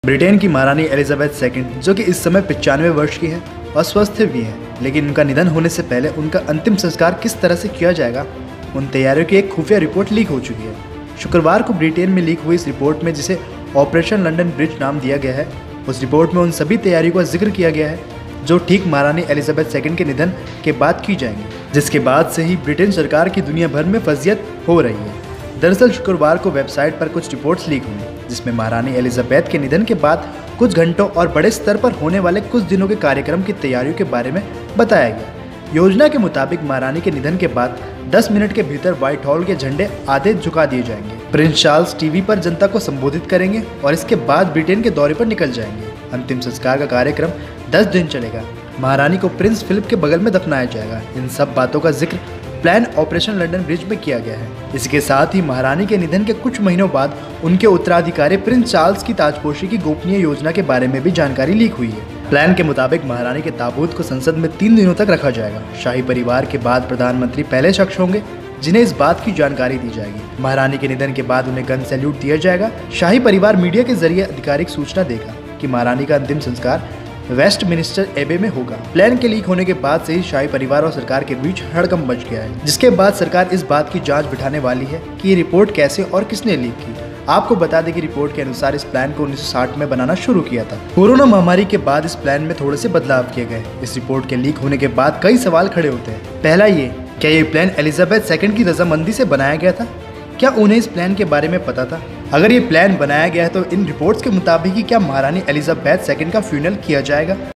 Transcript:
Britain की महारानी Elizabeth second, जो कि इस समय 95 वर्ष की है और स्वस्थ भी है, लेकिन उनका निधन होने से पहले उनका अंतिम संस्कार किस तरह से किया जाएगा, उन तैयारियों की एक खुफिया रिपोर्ट लीक हो चुकी है। शुक्रवार को ब्रिटेन में लीक हुई इस रिपोर्ट में, जिसे ऑपरेशन लंदन ब्रिज नाम दिया गया है, उस रिपोर्ट में उन सभी तैयारियों का जिक्र किया गया है जो ठीक महारानी एलिजाबेथ सेकंड के निधन के बाद की जाएंगी, जिसके बाद से ही ब्रिटेन सरकार की दुनिया भर में फजियत हो रही है। दरअसल शुक्रवार को वेबसाइट पर कुछ रिपोर्ट्स लीक हुई, जिसमें महारानी एलिजाबेथ के निधन के बाद कुछ घंटों और बड़े स्तर पर होने वाले कुछ दिनों के कार्यक्रम की तैयारियों के बारे में बताया गया। योजना के मुताबिक महारानी के निधन के बाद 10 मिनट के भीतर व्हाइट हॉल के झंडे आधे झुका दिए जाएंगे। प्रिंस चार्ल्स टीवी पर जनता को संबोधित करेंगे और इसके बाद ब्रिटेन के दौरे पर निकल जाएंगे। अंतिम संस्कार का कार्यक्रम 10 दिन चलेगा। महारानी को प्रिंस फिलिप के बगल में दफनाया जाएगा। इन सब बातों का जिक्र प्लान ऑपरेशन लंदन ब्रिज में किया गया है। इसके साथ ही महारानी के निधन के कुछ महीनों बाद उनके उत्तराधिकारी प्रिंस चार्ल्स की ताजपोशी की गोपनीय योजना के बारे में भी जानकारी लीक हुई है। प्लान के मुताबिक महारानी के ताबूत को संसद में 3 दिनों तक रखा जाएगा। शाही परिवार के बाद प्रधानमंत्री पहले शख्स होंगे जिन्हें इस बात की जानकारी दी जाएगी। महारानी के निधन के बाद उन्हें गन सैल्यूट दिया जाएगा। शाही परिवार मीडिया के जरिए आधिकारिक सूचना देगा कि महारानी का अंतिम संस्कार वेस्टमिनिस्टर एबे में होगा। प्लान के लीक होने के बाद से ही शाही परिवार और सरकार के बीच हड़कंप मच गया है, जिसके बाद सरकार इस बात की जांच बिठाने वाली है कि ये रिपोर्ट कैसे और किसने लीक की। आपको बता दें कि रिपोर्ट के अनुसार इस प्लान को 1960 में बनाना शुरू किया था। कोरोना महामारी के बाद इस प्लान में थोड़े से बदलाव किए गए। इस रिपोर्ट के लीक होने के बाद कई सवाल खड़े होते हैं। पहला ये, क्या ये प्लान एलिजाबेथ सेकंड की रजामंदी से बनाया गया था? क्या उन्हें इस प्लान के बारे में पता था? अगर ये प्लान बनाया गया है तो इन रिपोर्ट्स के मुताबिक ही क्या महारानी एलिजाबेथ सेकंड का फ्यूनरल किया जाएगा?